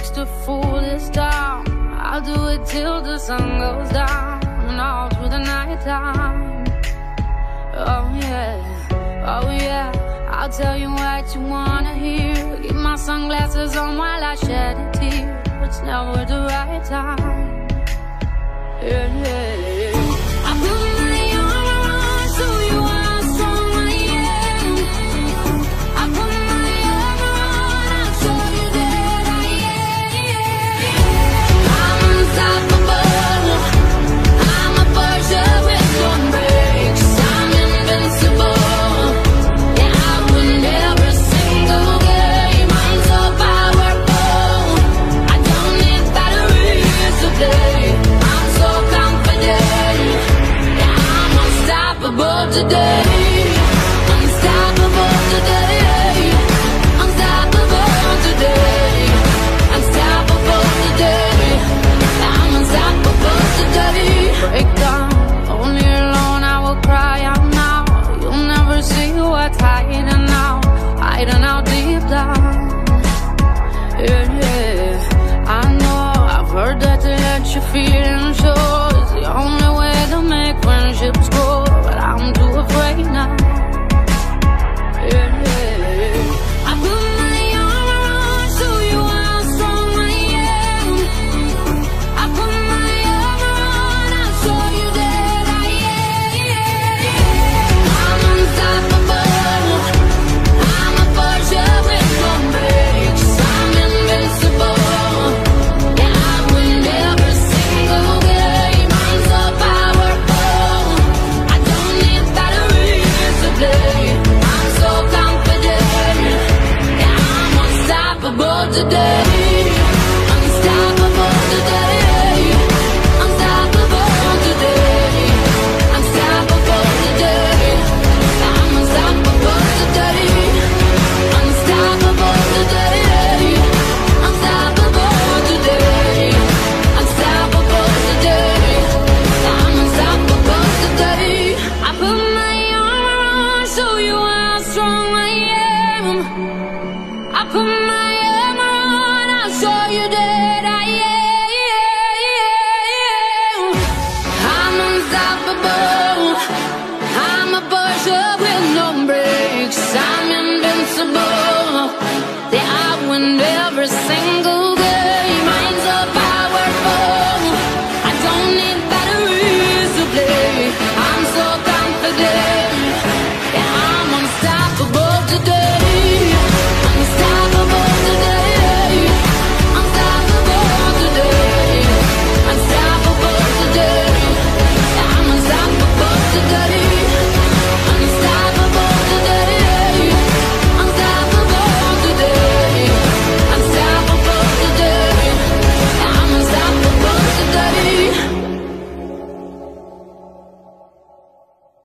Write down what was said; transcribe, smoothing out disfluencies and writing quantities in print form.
takes to fool this town. I'll do it till the sun goes down and all through the night time. Oh yeah, oh yeah, I'll tell you what you wanna hear. Keep my sunglasses on while I shed a tear. It's never the right time. Yeah, yeah, yeah. I put my armor on so you how strong I am. I put my armor on, I'll show you that I am. I'm unstoppable. I'm a Porsche with no brakes. I'm invincible. Yeah, I win every single game. I'm so powerful. I don't need batteries today. I'm so confident. Yeah, I'm unstoppable today. Unstoppable today. Unstoppable today. Unstoppable today. I'm unstoppable today. Break down, only alone I will cry out now. You'll never see what's hiding out deep down. Yeah, yeah, I know, I've heard that to let you feel and show is the only way to make friendships grow. But I'm too afraid now.